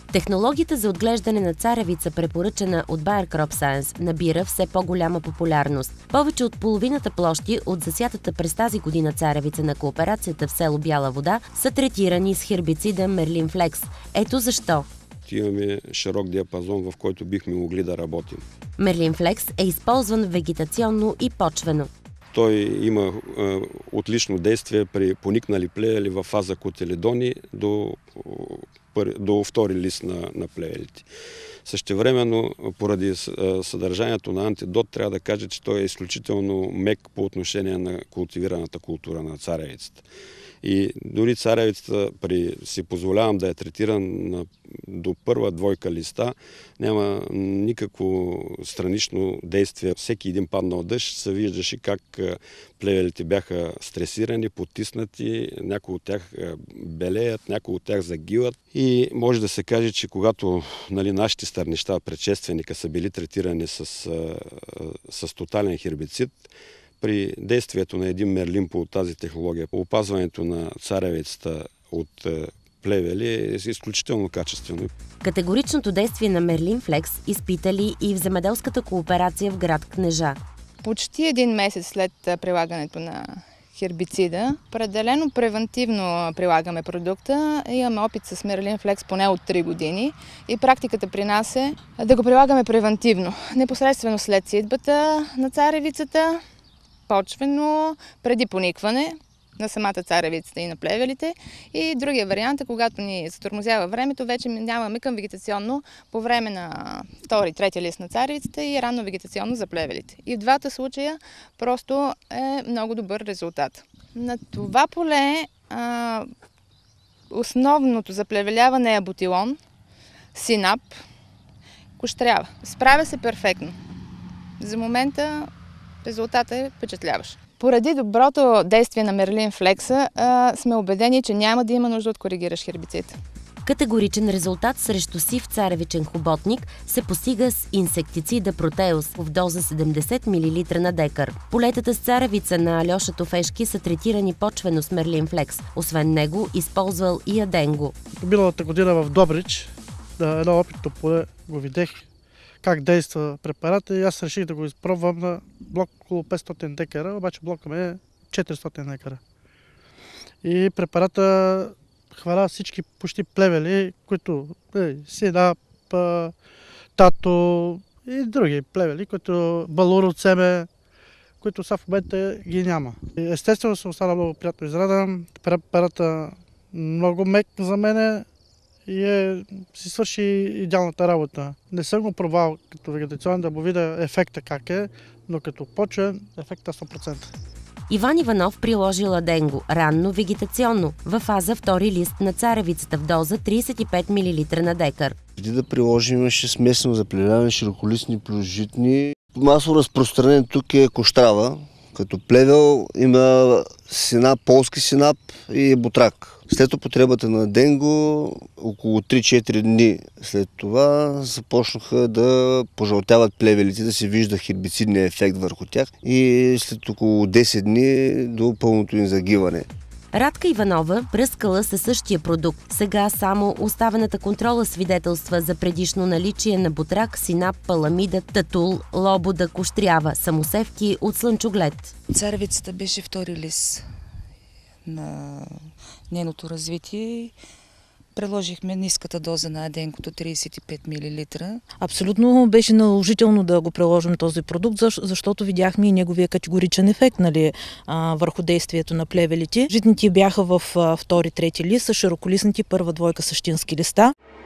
Технологията за отглеждане на царевица, препоръчана от Bayer Crop Science, набира все по-голяма популярност. Повече от половината площи от засятата през тази година царевица на кооперацията в село Бяла вода са третирани с хербицида Мерлин Флекс. Ето защо. Имаме широк диапазон, в който бихме могли да работим. Мерлин Флекс е използван вегетационно и почвено. Той има отлично действие при поникнали плевели в фаза котеледони до втори лист на плевелите. Същевременно, поради съдържанието на антидот, трябва да кажа, че той е изключително мек по отношение на култивираната култура на царевицата. И дори царевицата, си позволявам да я третирам до първа двойка листа, няма никакво странично действие. Всеки един паднал дъжд се виждаше как плевелите бяха стресирани, потиснати, някои от тях белеят, някои от тях загиват. И може да се каже, че когато нашите стърнища, предшественика, са били третирани с тотален хербицид, при действието на един мерлин по тази технология, по опазването на царевицата от плевели е изключително качествено. Категоричното действие на Мерлин Флекс изпитали и в земеделската кооперация в град Кнежа. Почти един месец след прилагането на хербицида, определено превентивно прилагаме продукта. Имаме опит с Мерлин Флекс поне от 3 години и практиката при нас е да го прилагаме превентивно. Непосредствено след сидбата на царевицата, почвено, преди поникване на самата царевицата и на плевелите. И другия вариант е, когато ни затормозява времето, вече минаваме към вегетационно по време на втори, трети лист на царевицата и ранно вегетационно за плевелите. И в двата случая просто е много добър резултат. На това поле основното заплевеляване е бутилон, синап, кощрява. Справя се перфектно. За момента резултатът е впечатляващ. Поради доброто действие на Мерлин Флекса сме убедени, че няма да има нужда от коригиращ хербицид. Категоричен резултат срещу сив царевичен хоботник се постига с инсектицида Протеус в доза 70 мл на декар. Полетата с царевица на Алеша Тофешки са третирани почвено с Мерлин Флекс. Освен него, използвал и Аденго. Миналата година в Добрич, на едно опитно поле го видях как действа препарата и аз реших да го изпробвам на блок около 500 декара, обаче блока ми е 400 декара. И препарата хваля всички почти плевели, които синап, тато и други плевели, които балур от себе, които са в момента ги няма. Естествено съм останал много приятно израдан. Препарата много мек за мене и си свърши идеалната работа. Не съм го пробвал като вегетационен да му видя ефекта как е, но като почвен ефекта 100%. Иван Иванов приложил Аденго ранно вегетационно във фаза втори лист на царевицата в доза 35 мл на декар. Преди да приложим имаше смесено заплевяване, широколистни плюс житни. Масово разпространен тук е кощрава. Като плевел има синап, полски синап и бутрак. След употребата на Аденго, около 3-4 дни след това започнаха да пожълтяват плевелите, да се вижда хербицидния ефект върху тях и след около 10 дни до пълното им загиване. Радка Иванова пръскала със същия продукт. Сега само оставената контрола свидетелства за предишно наличие на бутрак, синап, паламида, татул, лобода, кощрява, самосевки от слънчоглед. Царевицата беше втори лист на нейното развитие. Преложихме ниската доза на Аденкото 35 мл. Абсолютно беше наложително да го приложим този продукт, защото видяхме и неговия категоричен ефект върху действието на плевелите. Житните бяха в втори, трети лист, а широколистните първа двойка същински листа.